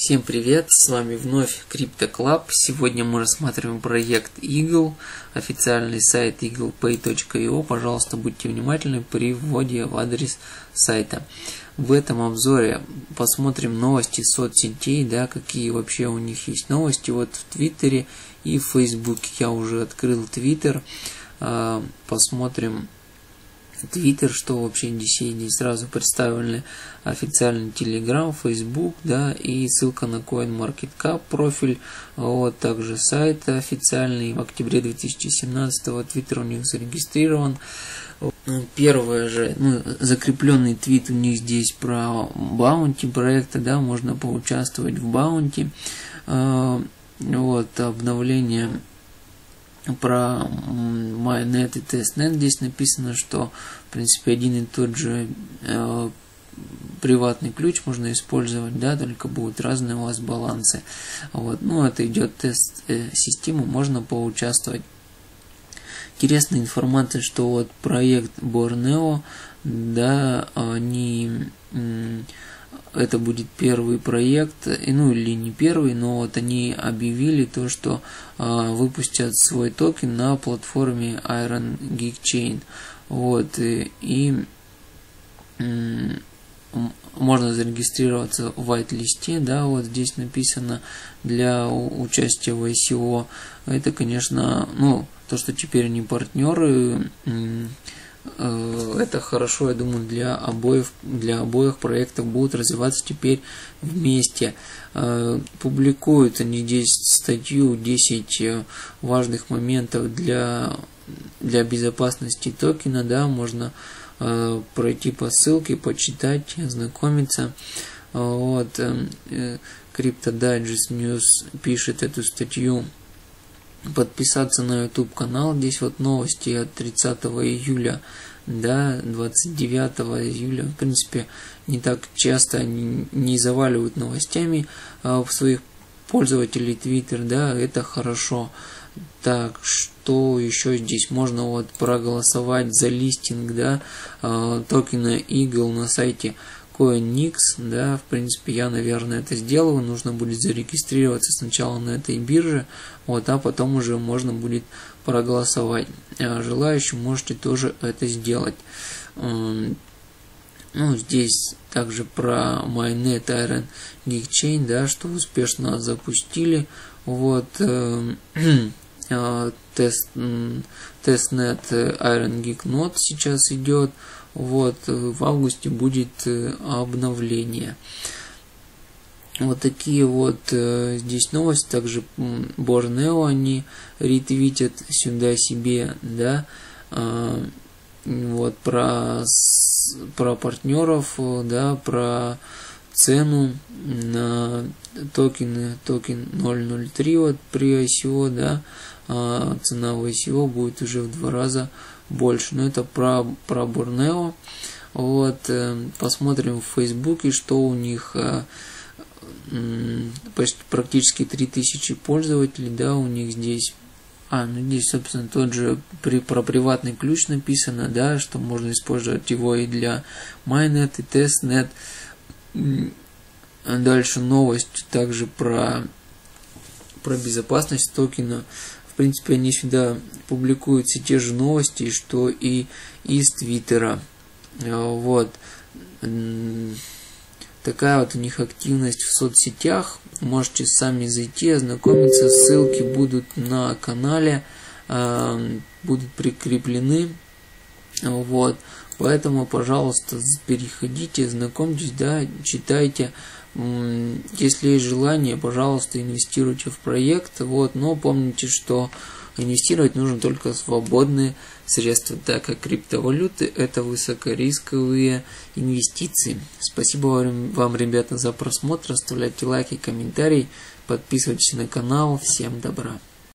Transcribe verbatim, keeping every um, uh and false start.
Всем привет, с вами вновь CryptoClub. Сегодня мы рассматриваем проект Eagle, официальный сайт eagle pay точка io. Пожалуйста, будьте внимательны при вводе в адрес сайта. В этом обзоре посмотрим новости соцсетей, да, какие вообще у них есть новости. Вот в Твиттере и в Фейсбуке. Я уже открыл Твиттер. Посмотрим Твиттер, что вообще здесь есть. Здесь сразу представлены официальный Telegram, Facebook, да, и ссылка на CoinMarketCap профиль. Вот, также сайт официальный. В октябре две тысячи семнадцатого Твиттер у них зарегистрирован. Первое же, ну, закрепленный твит у них здесь про баунти проекта, да, можно поучаствовать в баунти. Вот, обновление про Mainnet и Testnet. Здесь написано, что в принципе один и тот же э, приватный ключ можно использовать, да, только будут разные у вас балансы. Вот, ну, это идет тест э, системы, можно поучаствовать. Интересная информация, что вот проект Borneo, да, они это будет первый проект, ну или не первый, но вот они объявили то, что а, выпустят свой токен на платформе Iron Geek Chain. Вот, и, и м, можно зарегистрироваться в white-листе, да, вот здесь написано для участия в ай си о. Это, конечно, ну, то, что теперь они партнеры, м, это хорошо, я думаю, для обоих, для обоих проектов будут развиваться теперь вместе. Публикуют они здесь статью десять важных моментов для, для безопасности токена, да, можно пройти по ссылке, почитать, ознакомиться. Вот, Crypto Digest News пишет эту статью. Подписаться на YouTube канал. Здесь вот новости от тридцатого июля до двадцать девятого июля. В принципе, не так часто они не заваливают новостями а, в своих пользователей Twitter, да, это хорошо. Так, что еще здесь? Можно вот проголосовать за листинг, да, а, токена Eagle на сайте CoinNix, да, в принципе, я, наверное, это сделаю. Нужно будет зарегистрироваться сначала на этой бирже, вот, а потом уже можно будет проголосовать. А желающим можете тоже это сделать. Ну, здесь также про Mainnet Iron Geek Chain, да, что успешно запустили. Вот, тест, тестнет Iron Geek Node сейчас идет. Вот, в августе будет обновление. Вот такие вот э, здесь новости. Также Borneo они ретвитят сюда себе, да, э, вот про, про партнеров, да, про цену на токены, токен ноль ноль три вот при ай си о, да, э, цена в ай си о будет уже в два раза больше. Но это про, про Borneo. Вот, э, посмотрим в Фейсбуке, что у них э, почти практически три тысячи пользователей, да, у них здесь. А, ну здесь, собственно, тот же при, про приватный ключ написано, да, что можно использовать его и для Mainnet, и Testnet. Дальше новость также про, про безопасность токена. В принципе, они сюда публикуют все те же новости, что и из Твиттера. Вот. Такая вот у них активность в соцсетях. Можете сами зайти, ознакомиться. Ссылки будут на канале, будут прикреплены. Вот. Поэтому, пожалуйста, переходите, знакомьтесь, да, читайте. Если есть желание, пожалуйста, инвестируйте в проект. Вот. Но помните, что инвестировать нужно только свободные средства, так как криптовалюты – это высокорисковые инвестиции. Спасибо вам, ребята, за просмотр. Оставляйте лайки, комментарии, подписывайтесь на канал. Всем добра!